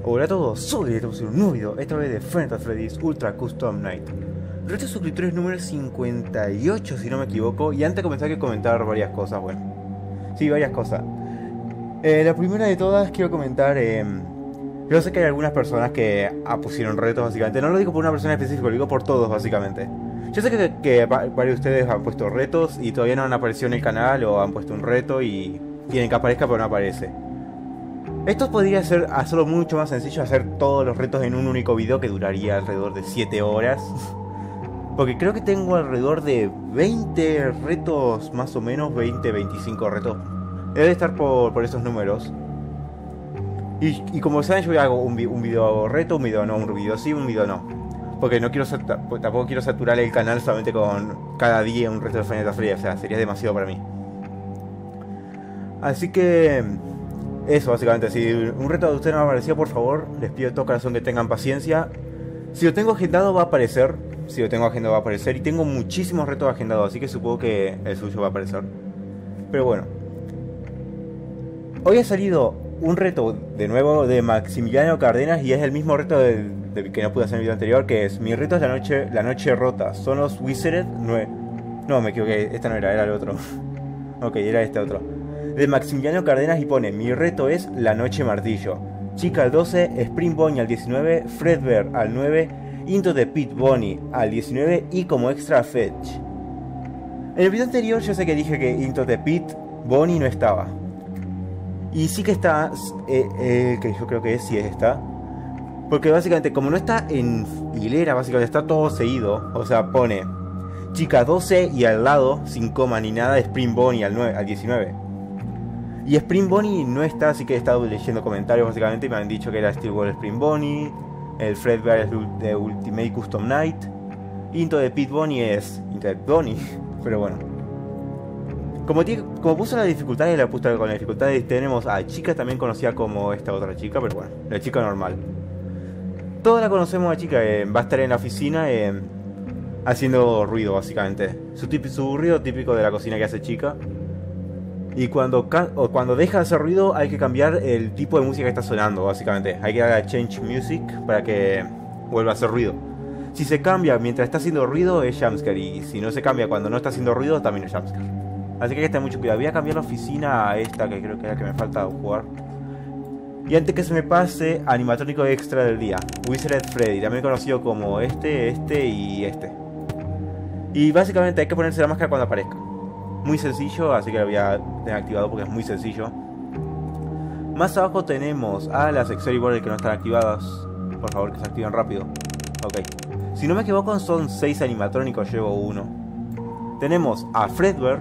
Hola a todos, soy estamos en un nuevo video, esta vez de Five Nights at Freddy's Ultra Custom Night. Reto de suscriptores número 58 si no me equivoco. Y antes de comenzar quiero comentar varias cosas, bueno. Sí, varias cosas. La primera de todas quiero comentar, yo sé que hay algunas personas que pusieron retos básicamente. No lo digo por una persona específica, lo digo por todos básicamente. Yo sé que varios de ustedes han puesto retos y todavía no han aparecido en el canal, o han puesto un reto y quieren que aparezca pero no aparece. Esto podría hacerlo mucho más sencillo, hacer todos los retos en un único video que duraría alrededor de 7 horas. Porque creo que tengo alrededor de 20 retos, más o menos, 20, 25 retos. Debe estar por esos números. Y como saben, yo hago un video reto, un video no, un video sí, un video no. Porque no quiero tampoco quiero saturar el canal solamente con cada día un reto de Five Nights at Freddy's. O sea, sería demasiado para mí. Así que eso básicamente, si un reto de ustedes no me ha aparecido, por favor, les pido de todo corazón que tengan paciencia. Si lo tengo agendado va a aparecer. Si lo tengo agendado va a aparecer. Y tengo muchísimos retos agendados, así que supongo que el suyo va a aparecer. Pero bueno, hoy ha salido un reto de nuevo de Maximiliano Cárdenas. Y es el mismo reto que no pude hacer en el video anterior, que es: mi reto es la noche rota. Son los Wizard 9. No, me equivoqué, esta no era el otro. Ok, era este otro, de Maximiliano Cárdenas, y pone: mi reto es la noche martillo. Chica al 12, Spring Bonnie al 19, Fredbear al 9, Into the Pit Bonnie al 19 y como extra Fetch. En el video anterior yo sé que dije que Into the Pit Bonnie no estaba. Y sí que está, que yo creo que sí está. Porque básicamente como no está en hilera, básicamente está todo seguido. O sea, pone Chica 12 y al lado, sin coma ni nada, Spring Bonnie al 19. Y Spring Bonnie no está, así que he estado leyendo comentarios básicamente y me han dicho que era Steel Ball Spring Bonnie, el Fredbear es de Ultimate Custom Night, Into the Pit Bonnie es Into the Bonnie, pero bueno. Como puso la dificultad y la puse con la dificultad, tenemos a Chica, también conocida como esta otra chica, pero bueno, la chica normal. Todos la conocemos a Chica, va a estar en la oficina haciendo ruido básicamente. Su ruido típico de la cocina que hace Chica. Y cuando deja de hacer ruido hay que cambiar el tipo de música que está sonando, básicamente. Hay que darle a Change Music para que vuelva a hacer ruido. Si se cambia mientras está haciendo ruido es jumpscare, y si no se cambia cuando no está haciendo ruido también es jumpscare. Así que hay que tener mucho cuidado. Voy a cambiar la oficina a esta, que creo que es la que me falta jugar. Y antes que se me pase, animatrónico extra del día: Wizard Freddy, también conocido como este y este. Y básicamente hay que ponerse la máscara cuando aparezca. Muy sencillo, así que lo voy a tener activado porque es muy sencillo. Más abajo tenemos a las accessory boards que no están activadas. Por favor, que se activen rápido. Ok. Si no me equivoco son 6 animatrónicos, llevo uno. Tenemos a Fredbear.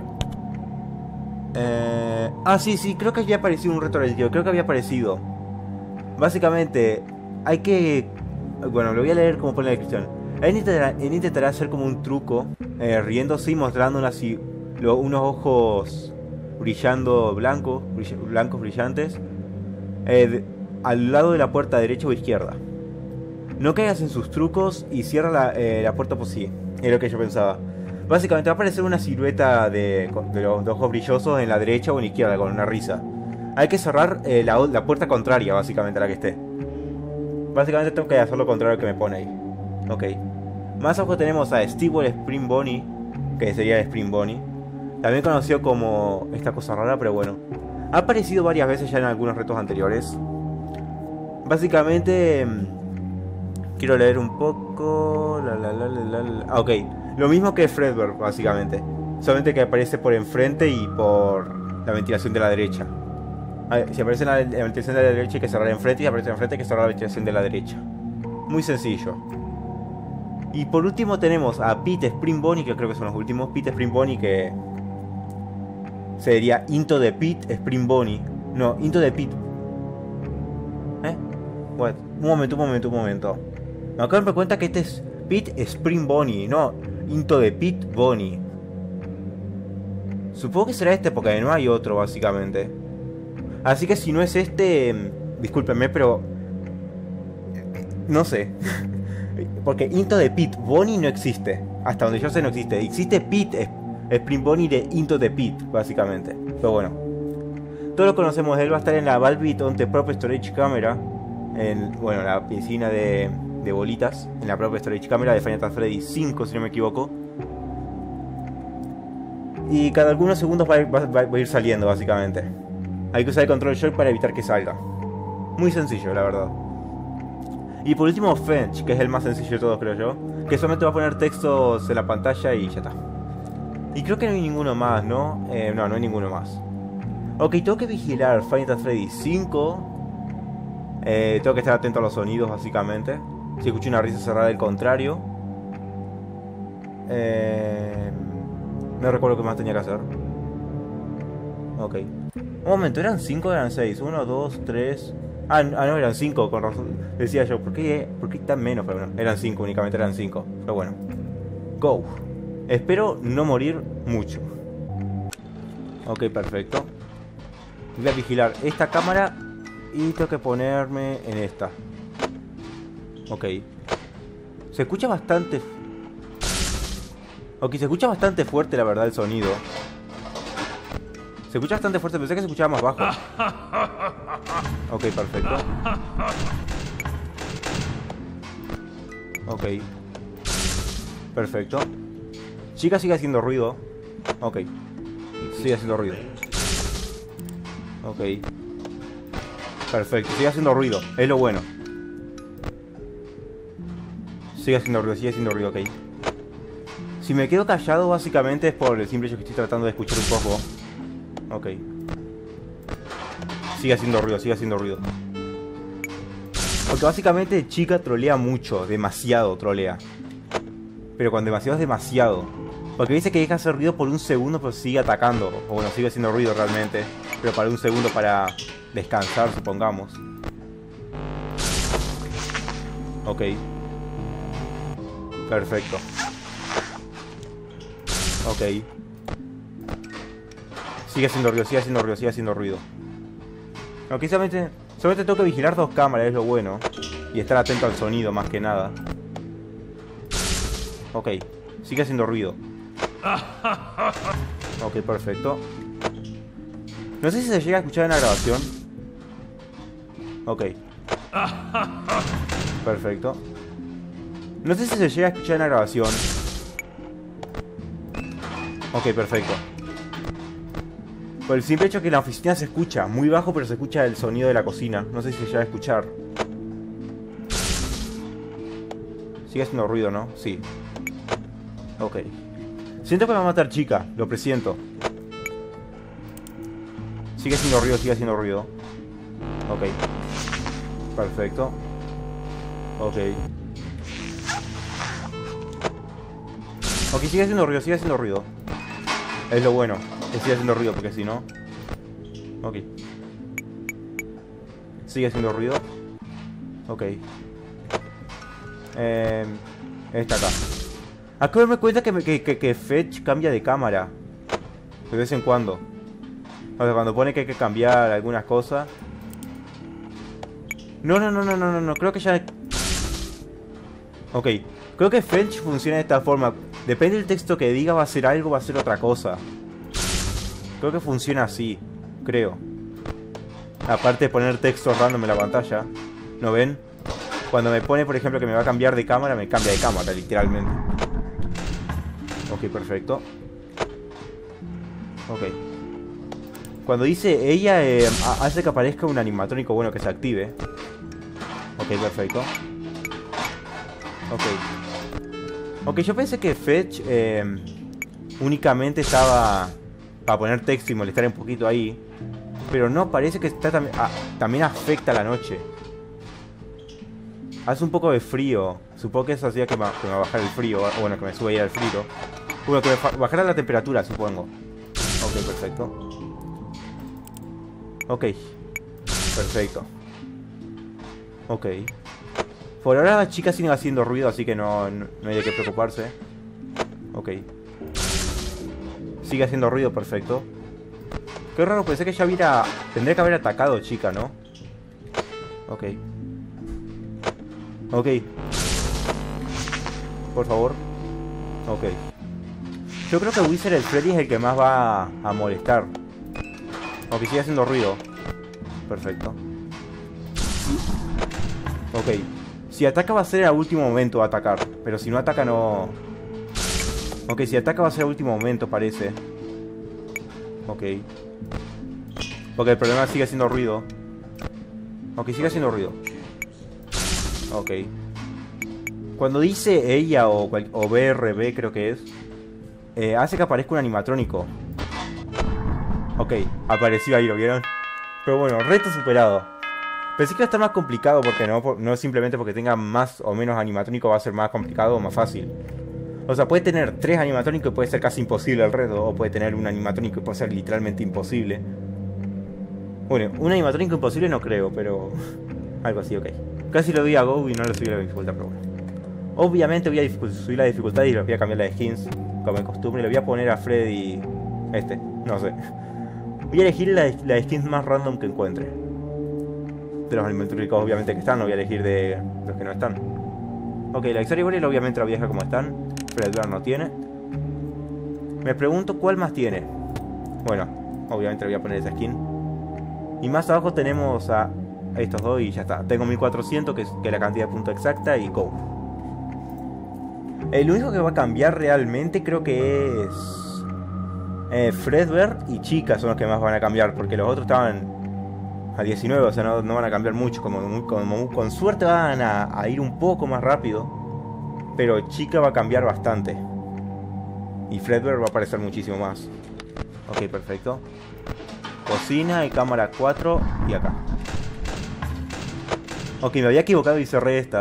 Sí, creo que había aparecido un reto del tío. Creo que había aparecido. Básicamente, hay que... Bueno, lo voy a leer como pone la descripción. Él intentará hacer como un truco, riéndose y mostrando unos ojos brillando blancos brillantes, al lado de la puerta derecha o izquierda. No caigas en sus trucos y cierra la puerta por sí. Es lo que yo pensaba. Básicamente va a aparecer una silueta de los ojos brillosos en la derecha o en la izquierda con una risa. Hay que cerrar la puerta contraria, básicamente, a la que esté. Básicamente tengo que hacer lo contrario que me pone ahí. Ok. Más abajo tenemos a Steve Spring Bonnie, que sería Spring Bonnie, también conocido como esta cosa rara, pero bueno. Ha aparecido varias veces ya en algunos retos anteriores. Básicamente, quiero leer un poco. Ok, lo mismo que Fredbear, básicamente. Solamente que aparece por enfrente y por la ventilación de la derecha. Si aparece en la ventilación de la derecha hay que cerrar enfrente, y si aparece enfrente hay que cerrar la ventilación de la derecha. Muy sencillo. Y por último tenemos a Pete Spring Bonnie, que creo que son los últimos. Pete Spring Bonnie, que sería Into the Pit Spring Bonnie. No, Into the Pit. What? Un momento. Me acabo de dar cuenta que este es Pit Spring Bonnie, no Into the Pit Bonnie. Supongo que será este porque no hay otro, básicamente. Así que si no es este, discúlpenme, pero no sé. Porque Into the Pit Bonnie no existe. Hasta donde yo sé no existe. Existe Pete Spring Bonnie de Into the Pit, básicamente. Pero bueno, todos lo conocemos de él. Va a estar en la Valve on the Prop Storage Camera. en, bueno, la piscina de bolitas, en la propia Storage Camera de Final Fantasy Freddy 5, si no me equivoco. Y cada algunos segundos va a ir saliendo, básicamente. Hay que usar el control shock para evitar que salga. Muy sencillo, la verdad. Y por último, Fetch, que es el más sencillo de todos, creo yo. Que solamente va a poner textos en la pantalla y ya está. Y creo que no hay ninguno más, ¿no? No hay ninguno más. Ok, tengo que vigilar Final Fantasy Freddy 5. Tengo que estar atento a los sonidos, básicamente. Si escucho una risa cerrada, el contrario. No recuerdo qué más tenía que hacer. Ok. Un momento, ¿eran 5 o eran 6? 1, 2, 3... no, eran 5, con razón. Decía yo, ¿por qué tan menos? Pero bueno, eran 5, únicamente eran 5. Pero bueno. Go. Espero no morir mucho. Ok, perfecto. Voy a vigilar esta cámara y tengo que ponerme en esta. Ok. Se escucha bastante... Ok, se escucha bastante fuerte, la verdad, el sonido. Se escucha bastante fuerte, pensé que se escuchaba más bajo. Ok, perfecto. Ok. Perfecto. Chica sigue haciendo ruido. Ok. Sigue haciendo ruido. Ok. Perfecto, sigue haciendo ruido. Es lo bueno. Sigue haciendo ruido, ok. Si me quedo callado, básicamente es por el simple hecho que estoy tratando de escuchar un poco. Ok. Sigue haciendo ruido. Porque básicamente chica trolea mucho, demasiado trolea. Pero cuando demasiado es demasiado. Porque dice que deja hacer ruido por un segundo, pero sigue atacando. O bueno, sigue haciendo ruido realmente. Pero para un segundo para descansar, supongamos. Ok. Perfecto. Ok. Sigue haciendo ruido. Ok, solamente tengo que vigilar 2 cámaras, es lo bueno. Y estar atento al sonido, más que nada. Ok, sigue haciendo ruido. Ok, perfecto. No sé si se llega a escuchar en la grabación. Ok. Perfecto. No sé si se llega a escuchar en la grabación. Ok, perfecto. Por el simple hecho que en la oficina se escucha muy bajo, pero se escucha el sonido de la cocina. No sé si se llega a escuchar. Sigue haciendo ruido, ¿no? Sí. Ok. Siento que me va a matar chica, lo presiento. Sigue haciendo ruido. Ok. Perfecto. Ok. Ok, sigue haciendo ruido. Es lo bueno. Que sigue haciendo ruido, porque si no... Ok. Sigue haciendo ruido. Ok. Esta acá. Acabo de darme cuenta que Fetch cambia de cámara. De vez en cuando. O sea, cuando pone que hay que cambiar algunas cosas. No. Creo que ya... Ok. Creo que Fetch funciona de esta forma. Depende del texto que diga, va a ser algo, va a ser otra cosa. Creo que funciona así. Creo. Aparte de poner texto random en la pantalla. ¿No ven? Cuando me pone, por ejemplo, que me va a cambiar de cámara, me cambia de cámara, literalmente. Ok, perfecto. Ok. Cuando dice ella, hace que aparezca un animatrónico bueno que se active. Ok, perfecto. Ok. Ok, yo pensé que Fetch únicamente estaba para poner texto y molestar un poquito ahí. Pero no, parece que está también afecta la noche. Hace un poco de frío. Supongo que eso hacía que me bajara el frío. Bueno, que me sube ahí el frío. Bueno, que me bajara la temperatura, supongo. Ok, perfecto. Ok. Perfecto. Ok. Por ahora la chica sigue haciendo ruido, así que no hay de qué preocuparse. Ok. Sigue haciendo ruido, perfecto. Qué raro, pensé que ya tendría que haber atacado chica, ¿no? Ok. Ok. Por favor. Ok. Yo creo que Wizard el Freddy es el que más va a molestar. Ok, sigue haciendo ruido. Perfecto. Ok. Si ataca va a ser al último momento atacar. Pero si no ataca no... Ok, si ataca va a ser al último momento, parece. Ok. Porque el problema sigue haciendo ruido. Ok, sigue haciendo ruido. Ok. Cuando dice ella o BRB creo que es, hace que aparezca un animatrónico. Ok, apareció ahí, ¿lo vieron? Pero bueno, reto superado. Pensé que iba a estar más complicado porque no simplemente porque tenga más o menos animatrónico va a ser más complicado o más fácil. O sea, puede tener 3 animatrónicos y puede ser casi imposible el reto. O puede tener un animatrónico y puede ser literalmente imposible. Bueno, un animatrónico imposible no creo, pero... algo así, ok. Casi lo di a Go y no le subí la dificultad, pero bueno. Obviamente voy a subir la dificultad y le voy a cambiar la de skins, como de costumbre. Le voy a poner a Freddy... no sé. Voy a elegir la de skins más random que encuentre. De los animatrónicos obviamente que están, no voy a elegir de los que no están. Ok, la Xari Warrior obviamente la voy a dejar como están. Freddy no tiene. Me pregunto cuál más tiene. Bueno, obviamente le voy a poner esa skin. Y más abajo tenemos a estos dos y ya está. Tengo 1400 que es la cantidad de puntos exacta y go. El único que va a cambiar realmente creo que es Fredbear y Chica son los que más van a cambiar. Porque los otros estaban a 19, o sea no van a cambiar mucho. Con suerte van a ir un poco más rápido. Pero Chica va a cambiar bastante. Y Fredbear va a aparecer muchísimo más. Ok, perfecto. Cocina y cámara 4 y acá. Ok, me había equivocado y cerré esta.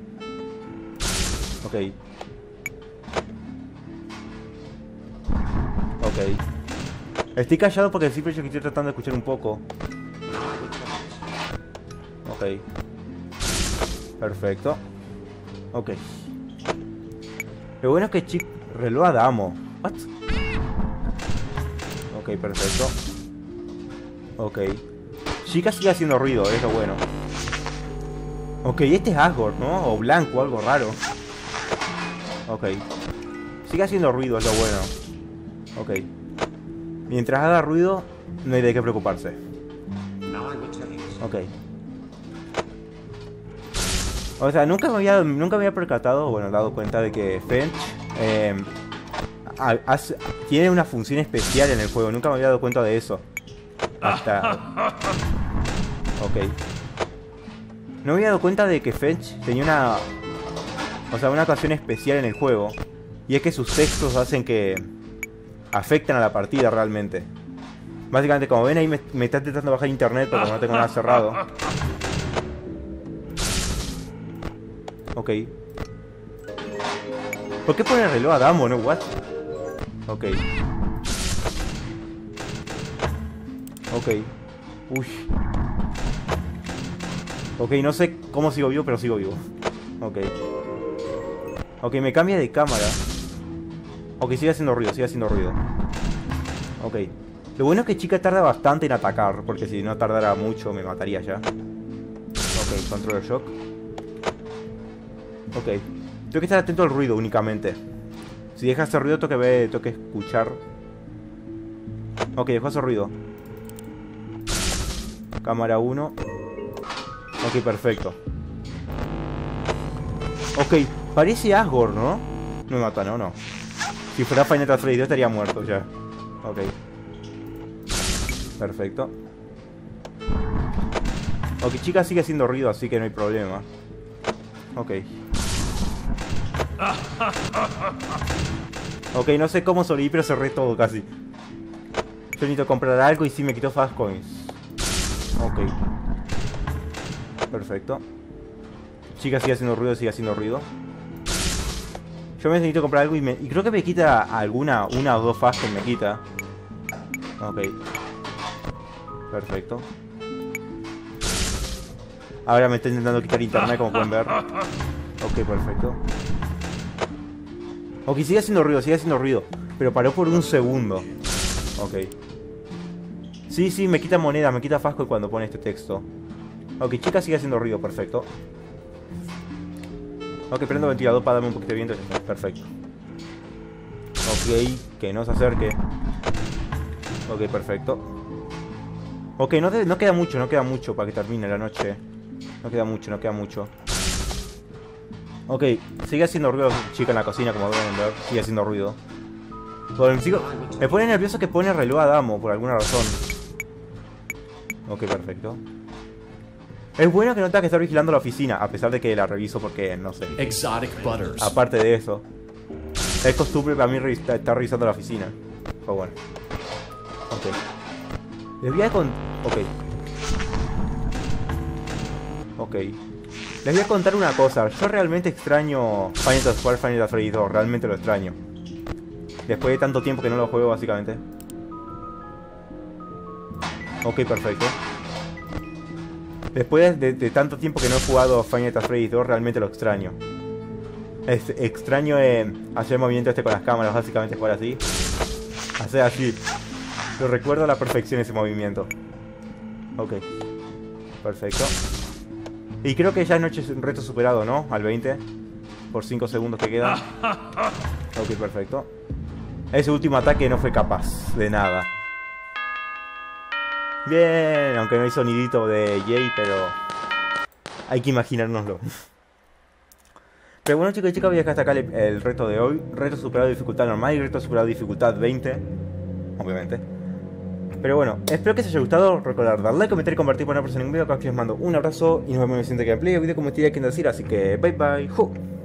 Ok. Ok. Estoy callado porque siempre yo estoy tratando de escuchar un poco. Ok. Perfecto. Ok. Lo bueno es que reloj a Damo. What? Ok, perfecto. Ok. Chica sigue haciendo ruido, es lo bueno. Ok, este es Asgore, ¿no? O blanco, algo raro. Ok. Sigue haciendo ruido, es lo bueno. Ok. Mientras haga ruido, no hay de qué preocuparse. Ok. O sea, nunca me había percatado, bueno, dado cuenta de que Fench tiene una función especial en el juego. Nunca me había dado cuenta de eso. Hasta... Ok. No me había dado cuenta de que Fetch tenía una ocasión especial en el juego. Y es que sus textos hacen que afectan a la partida realmente. Básicamente, como ven ahí me está intentando bajar internet porque no tengo nada cerrado. Ok. ¿Por qué pone el reloj a Damo, no? What? Ok. Ok. Uy. Ok, no sé cómo sigo vivo, pero sigo vivo. Ok. Ok, me cambia de cámara. Ok, sigue haciendo ruido, sigue haciendo ruido. Ok. Lo bueno es que Chica tarda bastante en atacar, porque si no tardara mucho me mataría ya. Ok, control el shock. Ok. Tengo que estar atento al ruido únicamente. Si deja hacer ruido, tengo que escuchar. Ok, dejó hacer ruido. Cámara 1. Ok, perfecto. Ok, parece Asgore, ¿no? No me mata, no. Si fuera Final Fantasy 2 estaría muerto ya. Ok. Perfecto. Ok, Chica sigue haciendo ruido, así que no hay problema. Ok. Ok, no sé cómo sobreviví, pero cerré todo casi. Yo necesito comprar algo y sí me quitó Fast Coins. Ok. Perfecto. Chica sigue haciendo ruido, sigue haciendo ruido. Yo me necesito comprar algo y creo que me quita una o dos Fast Coins me quita. Ok. Perfecto. Ahora me está intentando quitar internet, como pueden ver. Ok, perfecto. Ok, sigue haciendo ruido. Pero paró por un segundo. Ok. Sí, me quita moneda, me quita Fasco cuando pone este texto. Ok, Chica sigue haciendo ruido, perfecto. Ok, prendo ventilador para darme un poquito de viento. Perfecto. Ok, que no se acerque. Ok, perfecto. Ok, no queda mucho para que termine la noche. No queda mucho, no queda mucho. Ok, sigue haciendo ruido chica en la cocina, como deben ver. Sigue haciendo ruido. Bueno, me pone nervioso que pone reloj a Damo, por alguna razón. Ok, perfecto. Es bueno que no tenga que estar vigilando la oficina, a pesar de que la reviso porque, no sé. Exotic butters. Aparte de eso. Es costumbre para mí estar revisando la oficina. Pero bueno. Ok. Les voy a Ok. Les voy a contar una cosa. Yo realmente extraño Final Fantasy IV, Final Fantasy 2. Realmente lo extraño. Después de tanto tiempo que no lo juego, básicamente. Ok, perfecto. Después de tanto tiempo que no he jugado Final Fantasy 2, realmente lo extraño. Extraño hacer el movimiento este con las cámaras, básicamente jugar así. Hacer así. Lo recuerdo a la perfección ese movimiento. Ok. Perfecto. Y creo que ya es noche reto superado, ¿no? Al 20. Por 5 segundos que quedan. Ok, perfecto. Ese último ataque no fue capaz de nada. Bien, aunque no hay sonidito de Jay, pero hay que imaginárnoslo. Pero bueno, chicos y chicas, voy a dejar hasta acá el reto de hoy. Reto superado de dificultad normal y reto superado de dificultad 20. Obviamente. Pero bueno, espero que os haya gustado. Recordad dar like, comentar y compartir para no perderse ningún video. Acá os mando un abrazo y nos vemos en el siguiente gameplay o video como te diga que decir. Así que bye bye. ¡Ju!